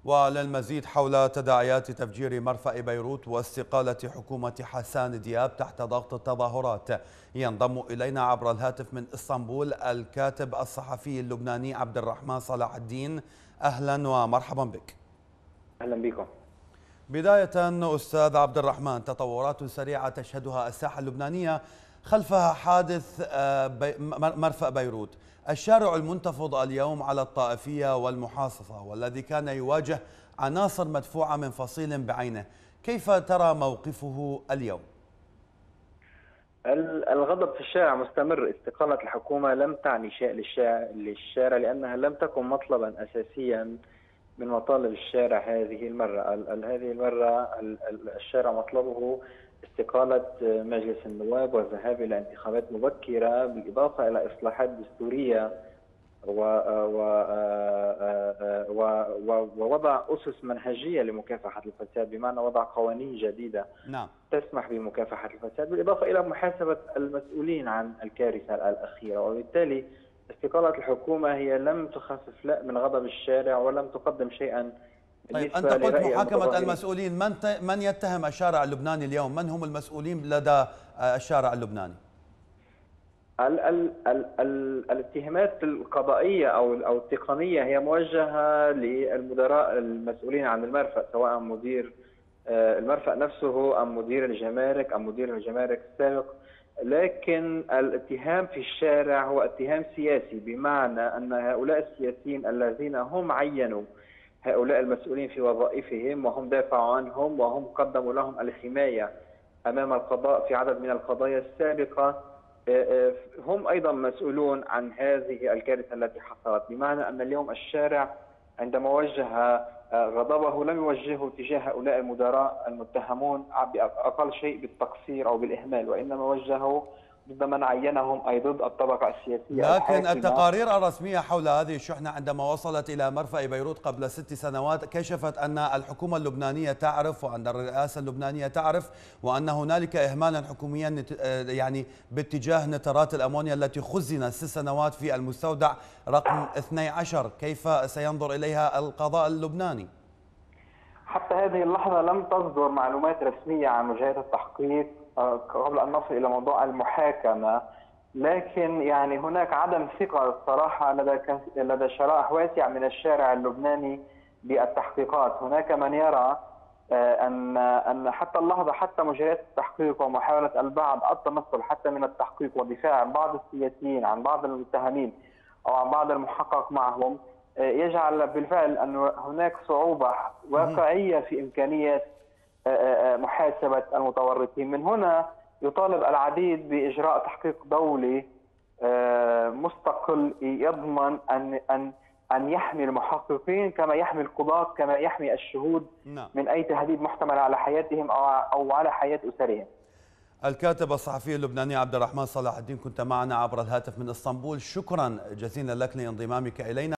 وللمزيد حول تداعيات تفجير مرفأ بيروت واستقالة حكومة حسان دياب تحت ضغط التظاهرات، ينضم إلينا عبر الهاتف من إسطنبول الكاتب الصحفي اللبناني عبد الرحمن صلاح الدين. أهلا ومرحبا بك. أهلا بكم. بداية أستاذ عبد الرحمن، تطورات سريعة تشهدها الساحة اللبنانية خلفها حادث مرفأ بيروت. الشارع المنتفض اليوم على الطائفية والمحاصصة والذي كان يواجه عناصر مدفوعة من فصيل بعينه، كيف ترى موقفه اليوم؟ الغضب في الشارع مستمر. استقالة الحكومة لم تعني شيء للشارع لأنها لم تكن مطلبا أساسيا من مطالب الشارع هذه المرة. هذه المرة الشارع مطلبه استقالة مجلس النواب والذهاب إلى انتخابات مبكرة، بالإضافة إلى إصلاحات دستورية ووضع أسس منهجية لمكافحة الفساد، بمعنى وضع قوانين جديدة تسمح بمكافحة الفساد، بالإضافة إلى محاسبة المسؤولين عن الكارثة الأخيرة. وبالتالي استقالة الحكومة هي لم تخفف لا من غضب الشارع ولم تقدم شيئا. طيب، أنت قلت محاكمة المسؤولين، من يتهم الشارع اللبناني اليوم؟ من هم المسؤولين لدى الشارع اللبناني؟ الاتهامات القضائية أو التقنية هي موجهة للمدراء المسؤولين عن المرفأ، سواء مدير المرفأ نفسه أم مدير الجمارك أم مدير الجمارك السابق. لكن الاتهام في الشارع هو اتهام سياسي، بمعنى أن هؤلاء السياسيين الذين هم عينوا هؤلاء المسؤولين في وظائفهم وهم دافعوا عنهم وهم قدموا لهم الحماية أمام القضاء في عدد من القضايا السابقة، هم أيضا مسؤولون عن هذه الكارثة التي حصلت. بمعنى أن اليوم الشارع عندما وجه غضبه لم يوجهه تجاه هؤلاء المدراء المتهمون بأقل شيء بالتقصير أو بالإهمال، وإنما وجهه ضد من عينهم، أي ضد الطبقة السياسية. لكن التقارير الرسمية حول هذه الشحنة عندما وصلت إلى مرفأ بيروت قبل 6 سنوات كشفت أن الحكومة اللبنانية تعرف وأن الرئاسة اللبنانية تعرف وأن هنالك إهمالا حكوميا يعني باتجاه نترات الأمونيا التي خزنت 6 سنوات في المستودع رقم 12. كيف سينظر إليها القضاء اللبناني؟ حتى هذه اللحظة لم تصدر معلومات رسمية عن وجهات التحقيق قبل أن نصل إلى موضوع المحاكمة، لكن يعني هناك عدم ثقة صراحة لدى شرائح واسعة من الشارع اللبناني بالتحقيقات. هناك من يرى أن حتى اللحظة حتى مجريات التحقيق ومحاولة البعض التنصل حتى من التحقيق ودفاع بعض السياسيين عن بعض المتهمين أو عن بعض المحقق معهم يجعل بالفعل أن هناك صعوبة واقعية في إمكانية محاسبة المتورطين. من هنا يطالب العديد بإجراء تحقيق دولي مستقل يضمن أن يحمي المحققين كما يحمي القضاة كما يحمي الشهود من أي تهديد محتمل على حياتهم أو على حياة أسرهم. الكاتب الصحفي اللبناني عبد الرحمن صلاح الدين، كنت معنا عبر الهاتف من إسطنبول. شكرا جزيلا لك لانضمامك إلينا.